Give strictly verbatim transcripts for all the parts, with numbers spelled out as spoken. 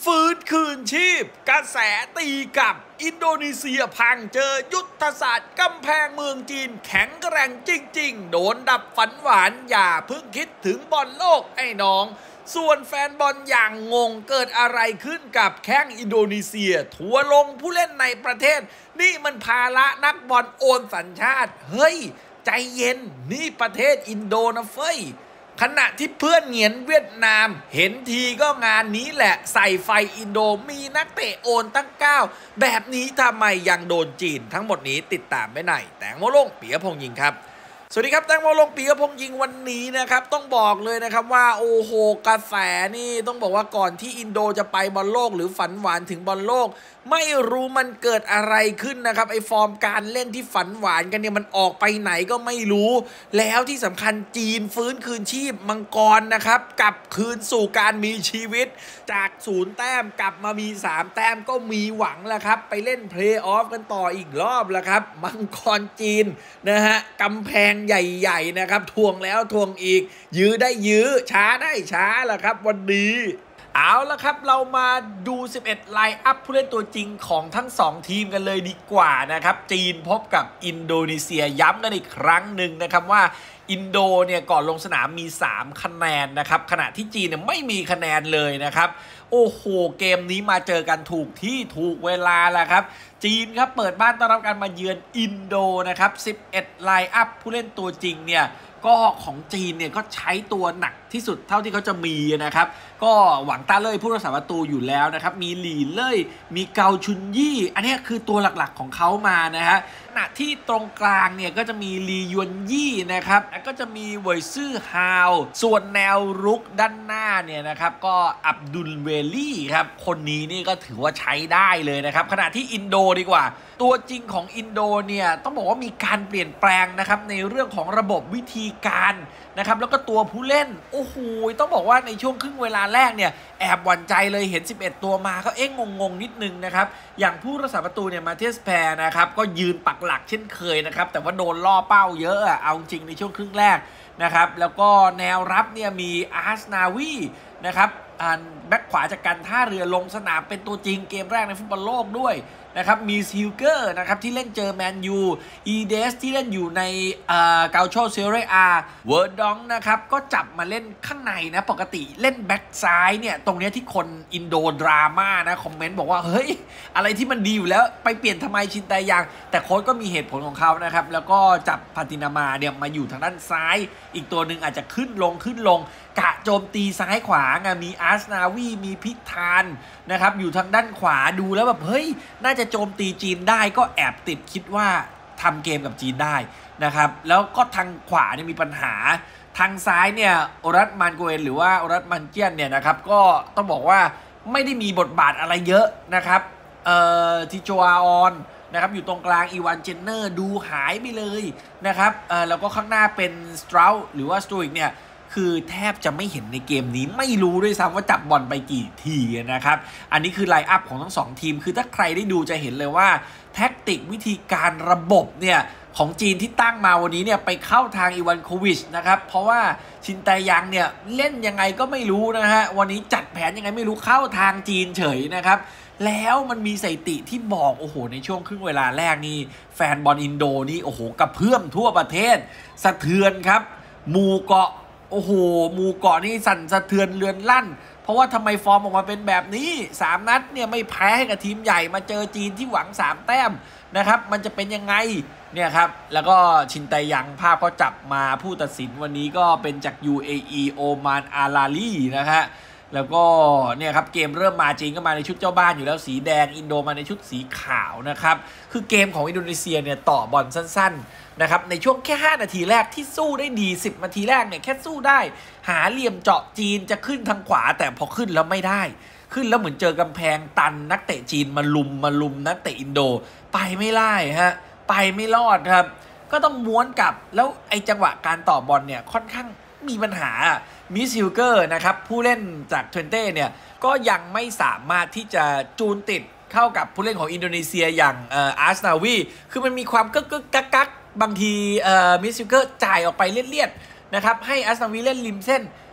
ฟื้นคืนชีพกระแสตีกลับอินโดนีเซียพังเจอยุทธศาสตร์กำแพงเมืองจีนแข็งแกร่งจริงๆโดนดับฝันหวานอย่าเพิ่งคิดถึงบอลโลกไอ้น้องส่วนแฟนบอลอย่างงงเกิดอะไรขึ้นกับแข้งอินโดนีเซียทัวลงผู้เล่นในประเทศนี่มันภาระนักบอลโอนสัญชาติเฮ้ยใจเย็นนี่ประเทศอินโดนะเฟ้ยขณะที่เพื่อนเหงียนเวียดนามเห็นทีก็งานนี้แหละใส่ไฟอินโดมีนักเตะโอนตั้งเก้าแบบนี้ทำไมยังโดนจีนทั้งหมดนี้ติดตามไม่ไหนแตงโมลงปิยพงษ์ยิงครับสวัสดีครับแตงโมลงปิยพงษ์ยิงวันนี้นะครับต้องบอกเลยนะครับว่าโอ้โหกระแสนี่ต้องบอกว่าก่อนที่อินโดจะไปบอลโลกหรือฝันหวานถึงบอลโลกไม่รู้มันเกิดอะไรขึ้นนะครับไอฟอร์มการเล่นที่ฝันหวานกันเนี่ยมันออกไปไหนก็ไม่รู้แล้วที่สำคัญจีนฟื้นคืนชีพมังกรนะครับกลับคืนสู่การมีชีวิตจากศูนย์แต้มกลับมามีสามแต้มก็มีหวังแล้วครับไปเล่นเพลย์ออฟกันต่ออีกรอบแล้วครับมังกรจีนนะฮะกำแพงใหญ่ๆนะครับทวงแล้วทวงอีกยื้อได้ยื้อช้าได้ช้าแล้วครับวันนี้เอาละครับเรามาดูสิบเอ็ดไลน์อัพผู้เล่นตัวจริงของทั้งสองทีมกันเลยดีกว่านะครับจีนพบกับอินโดนีเซียย้ำกันอีกครั้งหนึ่งนะครับว่าอินโดเนี่ยก่อนลงสนามมีสามคะแนนนะครับขณะที่จีนเนี่ยไม่มีคะแนนเลยนะครับโอ้โหเกมนี้มาเจอกันถูกที่ถูกเวลาแล้วครับจีนครับเปิดบ้านต้อนรับการมาเยือนอินโดนะครับสิบเอ็ดไลน์อัพผู้เล่นตัวจริงเนี่ยก็ของจีนเนี่ยก็ใช้ตัวหนักที่สุดเท่าที่เขาจะมีนะครับก็หวังต้าเล่ยผู้รักษาประตูอยู่แล้วนะครับมีหลี่เล่ยมีเกาชุนยี่อันนี้คือตัวหลักๆของเขามานะฮะขณะที่ตรงกลางเนี่ยก็จะมีลียวนยี่นะครับแล้วก็จะมีเวยซื่อฮาวส่วนแนวรุกด้านหน้าเนี่ยนะครับก็อับดุลเวลี่ครับคนนี้นี่ก็ถือว่าใช้ได้เลยนะครับขณะที่อินโดดีกว่าตัวจริงของอินโดเนี่ยต้องบอกว่ามีการเปลี่ยนแปลงนะครับในเรื่องของระบบวิธีการนะครับแล้วก็ตัวผู้เล่นโอ้โหต้องบอกว่าในช่วงครึ่งเวลาแรกเนี่ยแอบหวั่นใจเลยเห็นสิบเอ็ดตัวมาก็เอ๊ะงงๆนิดนึงนะครับอย่างผู้รักษาประตูเนี่ยมาเทสแพรนะครับก็ยืนปักหลักเช่นเคยนะครับแต่ว่าโดนล่อเป้าเยอะอะเอาจริงในช่วงครึ่งแรกนะครับแล้วก็แนวรับเนี่ยมีอาร์สนาวีนะครับแบ็คขวาจากการท่าเรือลงสนามเป็นตัวจริงเกมแรกในฟุตบอลโลกด้วยนะครับมีซิลเกอร์นะครับที่เล่นเจอแมนยูอีเดสที่เล่นอยู่ในเกาโชเซเรอาเวิร์ดดองนะครับก็จับมาเล่นข้างในนะปกติเล่นแบ็คซ้ายเนี่ยตรงนี้ที่คนอินโดดราม่านะคอมเมนต์บอกว่าเฮ้ยอะไรที่มันดีอยู่แล้วไปเปลี่ยนทำไมชินแตยังแต่โค้ชก็มีเหตุผลของเขานะครับแล้วก็จับพาตินามาเนี่ยมาอยู่ทางด้านซ้ายอีกตัวหนึ่งอาจจะขึ้นลงขึ้นลงกะโจมตีซ้ายขวาไงมีอาร์สนาวีมีพิธานนะครับอยู่ทางด้านขวาดูแล้วแบบเฮ้ยน่าจะโจมตีจีนได้ก็แอบติดคิดว่าทำเกมกับจีนได้นะครับแล้วก็ทางขวาเนี่ยมีปัญหาทางซ้ายเนี่ยโอรัสมันโกเอนหรือว่าโอรัสมันเจียนเนี่ยนะครับก็ต้องบอกว่าไม่ได้มีบทบาทอะไรเยอะนะครับเอ่อทิโจอาออนนะครับอยู่ตรงกลางอีวานเจนเนอร์ดูหายไปเลยนะครับเอ่อแล้วก็ข้างหน้าเป็นสตรา우หรือว่าสตูอิกเนี่ยคือแทบจะไม่เห็นในเกมนี้ไม่รู้ด้วยซ้ำว่าจับบอลไปกี่ทีนะครับอันนี้คือไลน์อัพของทั้งสองทีมคือถ้าใครได้ดูจะเห็นเลยว่าแท็กติกวิธีการระบบเนี่ยของจีนที่ตั้งมาวันนี้เนี่ยไปเข้าทางอีวานโควิชนะครับเพราะว่าชินแตยังเนี่ยเล่นยังไงก็ไม่รู้นะฮะวันนี้จัดแผนยังไงไม่รู้เข้าทางจีนเฉยนะครับแล้วมันมีสถิติที่บอกโอ้โหในช่วงครึ่งเวลาแรกนี่แฟนบอลอินโดนี่โอ้โหกระเพื่อมทั่วประเทศสะเทือนครับหมู่เกาะโอ้โหหมู่เกาะนี่สั่นสะเทือนเรือนลั่นเพราะว่าทำไมฟอร์มออกมาเป็นแบบนี้สามนัดเนี่ยไม่แพ้ให้กับทีมใหญ่มาเจอจีนที่หวังสามแต้มนะครับมันจะเป็นยังไงเนี่ยครับแล้วก็ชินแตยังภาพก็จับมาผู้ตัดสินวันนี้ก็เป็นจาก ยู เอ อี โอมานอาลาลีนะฮะแล้วก็เนี่ยครับเกมเริ่มมาจีนก็มาในชุดเจ้าบ้านอยู่แล้วสีแดงอินโดมาในชุดสีขาวนะครับคือเกมของอินโดนีเซียเนี่ยต่อบอลสั้นๆนะครับในช่วงแค่ห้านาทีแรกที่สู้ได้ดีสิบนาทีแรกเนี่ยแค่สู้ได้หาเหลี่ยมเจาะจีนจะขึ้นทางขวาแต่พอขึ้นแล้วไม่ได้ขึ้นแล้วเหมือนเจอกำแพงตันนักเตะจีนมาลุมมาลุมนักเตะอินโดไปไม่ได้ฮะไปไม่รอดครับก็ต้องม้วนกลับแล้วไอ้จังหวะการต่อบอลเนี่ยค่อนข้างมีปัญหามิซิลเกอร์นะครับผู้เล่นจากเทรนเต้เนี่ยก็ยังไม่สามารถที่จะจูนติดเข้ากับผู้เล่นของอินโดนีเซียอย่างเอ่ออาร์สนาวีคือมันมีความกึกกึกกักกักบางทีเอ่อมิซิลเกอร์จ่ายออกไปเลียดๆนะครับให้อาร์สนาวีเล่นริมเส้น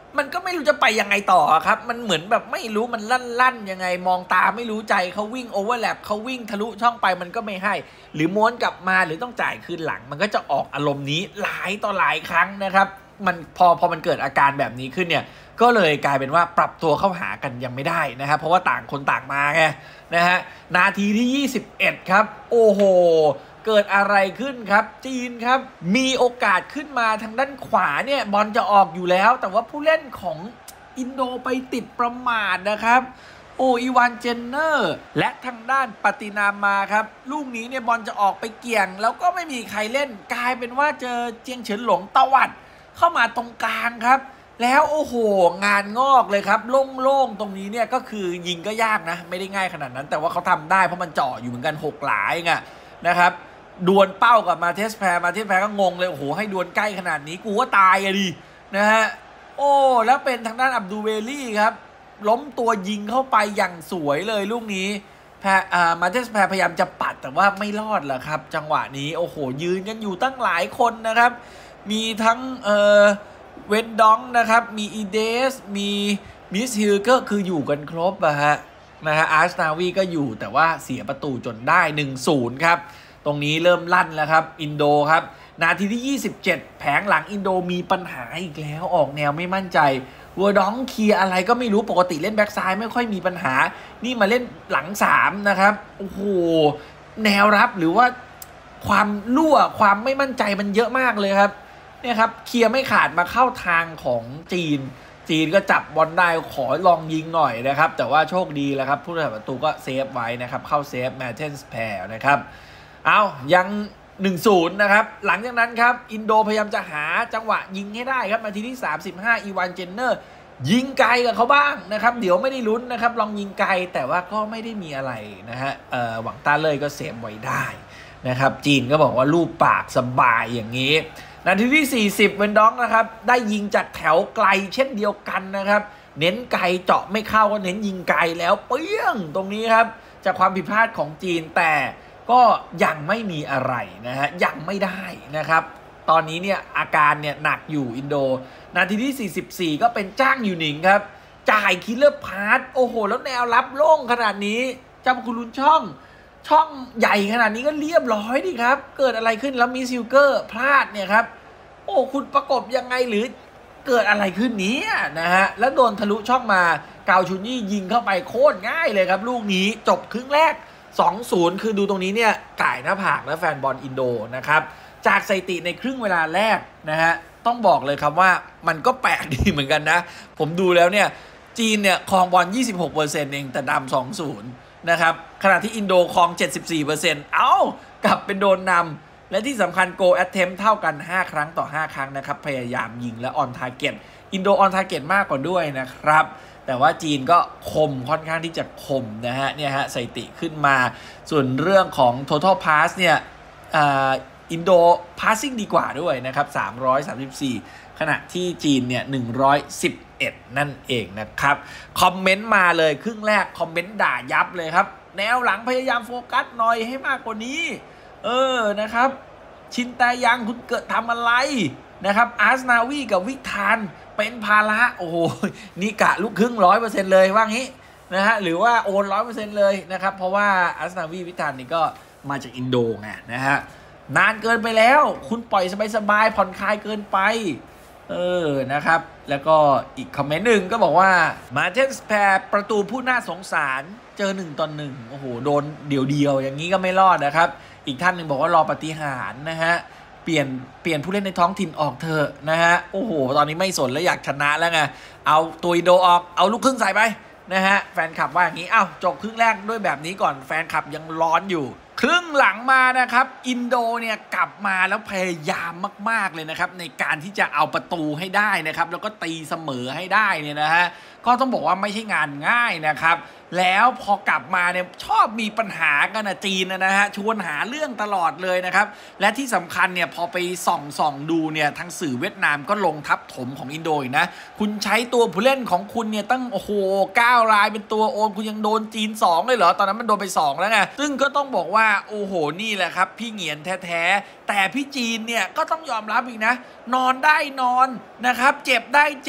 มันก็ไม่รู้จะไปยังไงต่อครับมันเหมือนแบบไม่รู้มันลั่นๆยังไงมองตาไม่รู้ใจเขาวิ่งโอเวอร์แลปเขาวิ่งทะลุช่องไปมันก็ไม่ให้หรือม้วนกลับมาหรือต้องจ่ายคืนหลังมันก็จะออกอารมณ์นี้หลายต่อหลายครั้งนะครับมันพอพอมันเกิดอาการแบบนี้ขึ้นเนี่ยก็เลยกลายเป็นว่าปรับตัวเข้าหากันยังไม่ได้นะครับเพราะว่าต่างคนต่างมาไงนะฮะนาทีที่ยี่สิบเอ็ดครับโอ้โหเกิดอะไรขึ้นครับจีนครับมีโอกาสขึ้นมาทางด้านขวาเนี่ยบอลจะออกอยู่แล้วแต่ว่าผู้เล่นของอินโดไปติดประมาทนะครับโออีวานเจนเนอร์และทางด้านปฏินามาครับลูกนี้เนี่ยบอลจะออกไปเกี่ยงแล้วก็ไม่มีใครเล่นกลายเป็นว่าเจอเจียงเฉินหลงตวัดเข้ามาตรงกลางครับแล้วโอ้โหงานงอกเลยครับโล่งๆตรงนี้เนี่ยก็คือยิงก็ยากนะไม่ได้ง่ายขนาดนั้นแต่ว่าเขาทำได้เพราะมันเจาะอยู่เหมือนกันหกหลายไงนะครับดวลเป้ากับมาเทสแพรมาเทสแพรก็งงเลยโอ้โหให้ดวลใกล้ขนาดนี้กูว่าตายอะดินะฮะโอ้แล้วเป็นทางด้านอับดูเวลี่ครับล้มตัวยิงเข้าไปอย่างสวยเลยลูกนี้แพรอ่ามาเทสแพรพยายามจะปัดแต่ว่าไม่รอดแหละครับจังหวะนี้โอ้โหยืนกันอยู่ตั้งหลายคนนะครับมีทั้งเอ่อเวนดองนะครับมีอีเดสมีมิสฮิลก็คืออยู่กันครบอะฮะนะฮะอาร์สนาวีก็อยู่แต่ว่าเสียประตูจนได้ หนึ่งศูนย์ ครับตรงนี้เริ่มลั่นแล้วครับอินโดครับนาทีที่ยี่สิบเจ็ดแผงหลังอินโดมีปัญหาอีกแล้วออกแนวไม่มั่นใจวัวดองเคลียร์อะไรก็ไม่รู้ปกติเล่นแบ็กซ้ายไม่ค่อยมีปัญหานี่มาเล่นหลังสามนะครับโอ้โหแนวรับหรือว่าความรั่วความไม่มั่นใจมันเยอะมากเลยครับเนี่ยครับเคลียร์ไม่ขาดมาเข้าทางของจีนจีนก็จับบอลได้ขอลองยิงหน่อยนะครับแต่ว่าโชคดีแล้วครับผู้รักษาประตูก็เซฟไว้นะครับเข้าเซฟแมทเทนส์แพร์นะครับเอายังหนึ่งศูนย์นะครับหลังจากนั้นครับอินโดพยายามจะหาจังหวะยิงให้ได้ครับนาทีที่สามสิบห้าอีวานเจนเนอร์ยิงไกลกับเขาบ้างนะครับเดี๋ยวไม่ได้ลุ้นนะครับลองยิงไกลแต่ว่าก็ไม่ได้มีอะไรนะฮะเอ่อหวังต้าเลยก็เซฟไว้ได้นะครับจีนก็บอกว่าลูกปากสบายอย่างนี้นาทีที่สี่สิบเวนดองนะครับได้ยิงจากแถวไกลเช่นเดียวกันนะครับเน้นไกลเจาะไม่เข้าก็เน้นยิงไกลแล้วเปี้ยงตรงนี้ครับจากความผิดพลาดของจีนแต่ก็ยังไม่มีอะไรนะฮะยังไม่ได้นะครับตอนนี้เนี่ยอาการเนี่ยหนักอยู่อินโดนาทีที่สี่สิบสี่ก็เป็นจ้างอยู่หนิงครับจ่ายคิลเลอร์พาสโอ้โหแล้วแนวรับโล่งขนาดนี้จำคุณลุนช่องช่องใหญ่ขนาดนี้ก็เรียบร้อยดิครับเกิดอะไรขึ้นแล้วมิซิลเกอร์พลาดเนี่ยครับโอ้คุณประกบยังไงหรือเกิดอะไรขึ้นนี้นะฮะแล้วโดนทะลุช่องมาเกาชุนยี่ยิงเข้าไปโคตรง่ายเลยครับลูกนี้จบครึ่งแรก สองศูนย์ คือดูตรงนี้เนี่ยก่ายหน้าผากและแฟนบอลอินโดนะครับจากสถิติในครึ่งเวลาแรกนะฮะต้องบอกเลยครับว่ามันก็แปลกดีเหมือนกันนะผมดูแล้วเนี่ยจีนเนี่ยครองบอล ยี่สิบหกเปอร์เซ็นต์ เองแต่ดำ สองศูนย์ นะครับขณะที่อินโดครอง เจ็ดสิบสี่เปอร์เซ็นต์ เอ้ากลับเป็นโดนนำและที่สำคัญ goal attempt เท่ากันห้าครั้งต่อห้าครั้งนะครับพยายามยิงและ on target อินโด on target มากกว่าด้วยนะครับแต่ว่าจีนก็คมค่อนข้างที่จะคมนะฮะเนี่ยฮะสถิติขึ้นมาส่วนเรื่องของ total pass เนี่ยอินโด passing ดีกว่าด้วยนะครับสามร้อยสามสิบสี่ขณะที่จีนเนี่ยหนึ่งร้อยสิบเอ็ดนั่นเองนะครับคอมเมนต์มาเลยครึ่งแรกคอมเมนต์ด่ายับเลยครับแนวหลังพยายามโฟกัสหน่อยให้มากกว่านี้เออนะครับชินแตยังคุณเกิดทำอะไรนะครับอาร์สนาวีกับวิธานเป็นภาระโอ้โหนี่กะลูกครึ่ง ร้อยเปอร์เซ็นต์ เลยว่างี้นะฮะหรือว่าโอน ร้อยเปอร์เซ็นต์ เลยนะครับเพราะว่าอาร์สนาวีวิธานนี่ก็มาจากอินโดไงนะฮะนานเกินไปแล้วคุณปล่อยสบายๆผ่อนคลายเกินไปเออนะครับแล้วก็อีกคอมเมนต์หนึ่งก็บอกว่ามาเทนส์แพรประตูผู้น่าสงสารเจอหนึ่งต่อหนึ่งโอ้โหโดนเดี่ยวๆอย่างนี้ก็ไม่รอดนะครับอีกท่านหนึ่งบอกว่ารอปฏิหารนะฮะเปลี่ยนเปลี่ยนผู้เล่นในท้องถิ่นออกเถอะนะฮะโอ้โหตอนนี้ไม่สนแล้วอยากชนะแล้วไงเอาตัวอินโดออกเอาลูกครึ่งใส่ไปนะฮะแฟนคลับว่าอย่างนี้อ้าวจบครึ่งแรกด้วยแบบนี้ก่อนแฟนคลับยังร้อนอยู่ครึ่งหลังมานะครับอินโดเนี่ยกลับมาแล้วพยายามมากๆเลยนะครับในการที่จะเอาประตูให้ได้นะครับแล้วก็ตีเสมอให้ได้เนี่ยนะฮะก็ต้องบอกว่าไม่ใช่งานง่ายนะครับแล้วพอกลับมาเนี่ยชอบมีปัญหากันนะจีนนะฮะชวนหาเรื่องตลอดเลยนะครับและที่สำคัญเนี่ยพอไปส่องส่องดูเนี่ยทางสื่อเวียดนามก็ลงทับถมของอินโดนะคุณใช้ตัวผู้เล่นของคุณเนี่ยตั้งโอ้โหเก้ารายเป็นตัวโอนคุณยังโดนจีนสองเลยเหรอตอนนั้นมันโดนไปสองแล้วไงซึ่งก็ต้องบอกว่าโอ้โหนี่แหละครับพี่เหงียนแท้ๆแต่พี่จีนเนี่ยก็ต้องยอมรับอีกนะนอนได้นอนนะครับเจ็บได้เจ็บ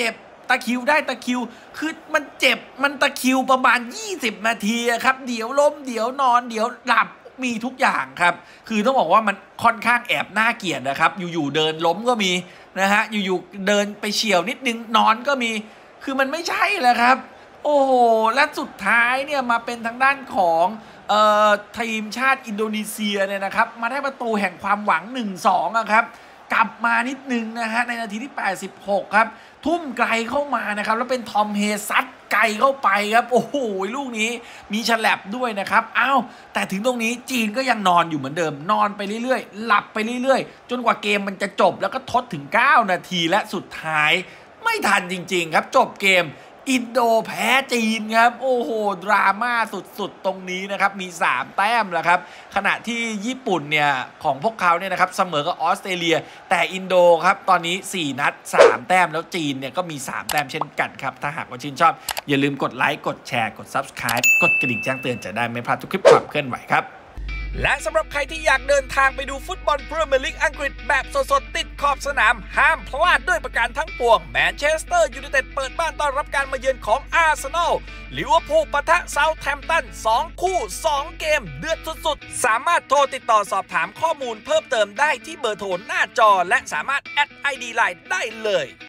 ตะคิวได้ตะคิวคือมันเจ็บมันตะคิวประมาณยี่สิบนาทีครับเดี๋ยวล้มเดี๋ยวนอนเดี๋ยวหลับมีทุกอย่างครับคือต้องบอกว่ามันค่อนข้างแอบน่าเกลียดนะครับอยู่ๆเดินล้มก็มีนะฮะอยู่ๆเดินไปเฉี่ยวนิดนึงนอนก็มีคือมันไม่ใช่แหละครับโอ้โหและสุดท้ายเนี่ยมาเป็นทางด้านของเอ่อทีมชาติอินโดนีเซียเนี่ยนะครับมาได้ประตูแห่งความหวัง หนึ่งสอง อ่ะครับกลับมานิดนึงนะฮะในนาทีที่แปดสิบหกครับทุ่มไกลเข้ามานะครับแล้วเป็นทอมเฮซัดไกลเข้าไปครับโอ้โหลูกนี้มีฉลับด้วยนะครับอ้าวแต่ถึงตรงนี้จีนก็ยังนอนอยู่เหมือนเดิมนอนไปเรื่อยๆหลับไปเรื่อยๆจนกว่าเกมมันจะจบแล้วก็ทดถึงเก้านาทีและสุดท้ายไม่ทันจริงๆครับจบเกมอินโดแพ้จีนครับโอ้โหดราม่าสุดๆตรงนี้นะครับมีสามแต้มแล้วครับขณะที่ญี่ปุ่นเนี่ยของพวกเขาเนี่ยนะครับเสมอกับออสเตรเลียแต่อินโดครับตอนนี้สี่นัดสามแต้มแล้วจีนเนี่ยก็มีสามแต้มเช่นกันครับถ้าหากว่าชื่นชอบอย่าลืมกดไลค์กดแชร์กด ซับสไครบ์ กดกระดิ่งแจ้งเตือนจะได้ไม่พลาดทุกคลิปความเคลื่อนไหวครับและสำหรับใครที่อยากเดินทางไปดูฟุตบอลพรีเมียร์ลีกอังกฤษแบบสดๆติดขอบสนามห้ามพลาดด้วยประการทั้งปวงแมนเชสเตอร์ยูไนเต็ดเปิดบ้านต้อนรับการมาเยือนของอาร์เซนอลลิเวอร์พูลปะทะเซาท์แฮมป์ตันสองคู่สองเกมเดือดสุดๆสามารถโทรติดต่อสอบถามข้อมูลเพิ่มเติมได้ที่เบอร์โทรหน้าจอและสามารถแอด ไอ ดี ไลน์ ได้เลย